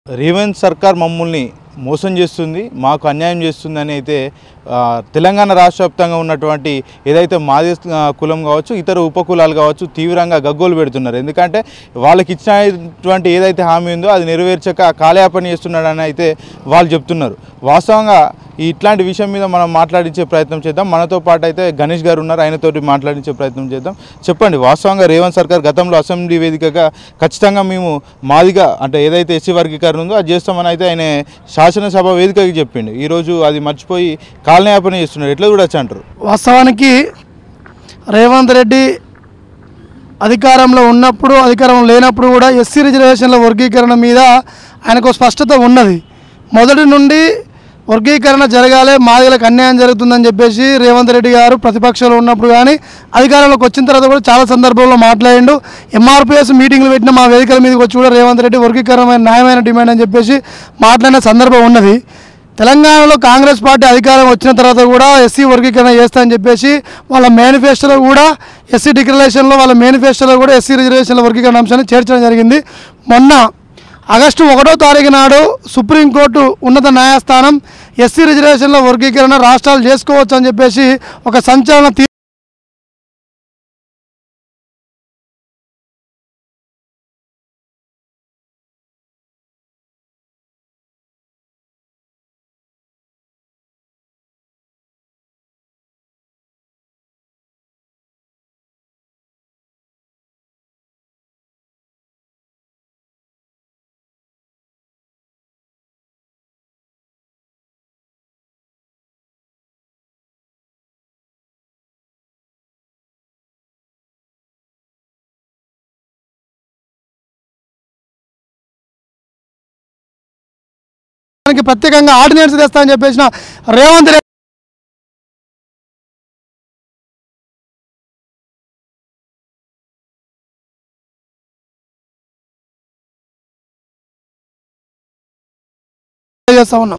రేవంత్ సర్కార్ మమ్మల్ని మోసం చేస్తుంది, మాకు అన్యాయం చేస్తుందని అయితే తెలంగాణ రాష్ట్ర వ్యాప్తంగా ఉన్నటువంటి ఏదైతే మాది కులం కావచ్చు, ఇతర ఉపకులాలు కావచ్చు తీవ్రంగా గగ్గోలు పెడుతున్నారు. ఎందుకంటే వాళ్ళకి ఇచ్చినటువంటి ఏదైతే హామీ ఉందో అది నెరవేర్చక కాలయాపన చేస్తున్నాడని అయితే వాళ్ళు చెప్తున్నారు. వాస్తవంగా ఇట్లాంటి విషయం మీద మనం మాట్లాడించే ప్రయత్నం చేద్దాం. మనతో పాటు అయితే గణేష్ గారు ఉన్నారు, ఆయనతోటి మాట్లాడించే ప్రయత్నం చేద్దాం. చెప్పండి, వాస్తవంగా రేవంత్ సర్కార్ గతంలో అసెంబ్లీ వేదికగా ఖచ్చితంగా మేము మాదిగా అంటే ఏదైతే ఎస్సీ వర్గీకరణ ఉందో అది చేస్తామని అయితే ఆయన శాసనసభ వేదికకి చెప్పిండు. ఈరోజు అది మర్చిపోయి కాలయాపన చేస్తున్నారు. ఎట్లా చూడొచ్చు అంటారు? వాస్తవానికి రేవంత్ రెడ్డి అధికారంలో ఉన్నప్పుడు, అధికారంలో లేనప్పుడు కూడా ఎస్సీ రిజర్వేషన్ల వర్గీకరణ మీద ఆయనకు స్పష్టత ఉన్నది. మొదటి నుండి వర్గీకరణ జరగాలి, మాదిగలకు అన్యాయం జరుగుతుందని చెప్పేసి రేవంత్ రెడ్డి గారు ప్రతిపక్షంలో ఉన్నప్పుడు కానీ అధికారంలోకి వచ్చిన తర్వాత కూడా చాలా సందర్భాల్లో మాట్లాడిండు. ఎంఆర్పిఎస్ మీటింగ్లు పెట్టిన మా వేదికల మీదకి వచ్చి కూడా రేవంత్ రెడ్డి వర్గీకరణ న్యాయమైన డిమాండ్ అని చెప్పేసి మాట్లాడిన సందర్భం ఉన్నది. తెలంగాణలో కాంగ్రెస్ పార్టీ అధికారం వచ్చిన తర్వాత కూడా ఎస్సీ వర్గీకరణ చేస్తా అని చెప్పేసి వాళ్ళ మేనిఫెస్టోలో కూడా ఎస్సీ డిక్లరేషన్లో వాళ్ళ మేనిఫెస్టోలో కూడా ఎస్సీ రిజర్వేషన్ల వర్గీకరణ అంశాన్ని చేర్చడం జరిగింది. మొన్న ఆగస్టు 1వ తారీఖు నాడు సుప్రీంకోర్టు ఉన్నత న్యాయస్థానం ఎస్సీ రిజర్వేషన్ల వర్గీకరణ రాష్ట్రాలు చేసుకోవచ్చు అని చెప్పేసి ఒక సంచలన ప్రత్యేకంగా ఆర్డినెన్స్ తెస్తా అని చెప్పేసిన రేవంత్ రెడ్డి చేస్తా ఉన్నాం.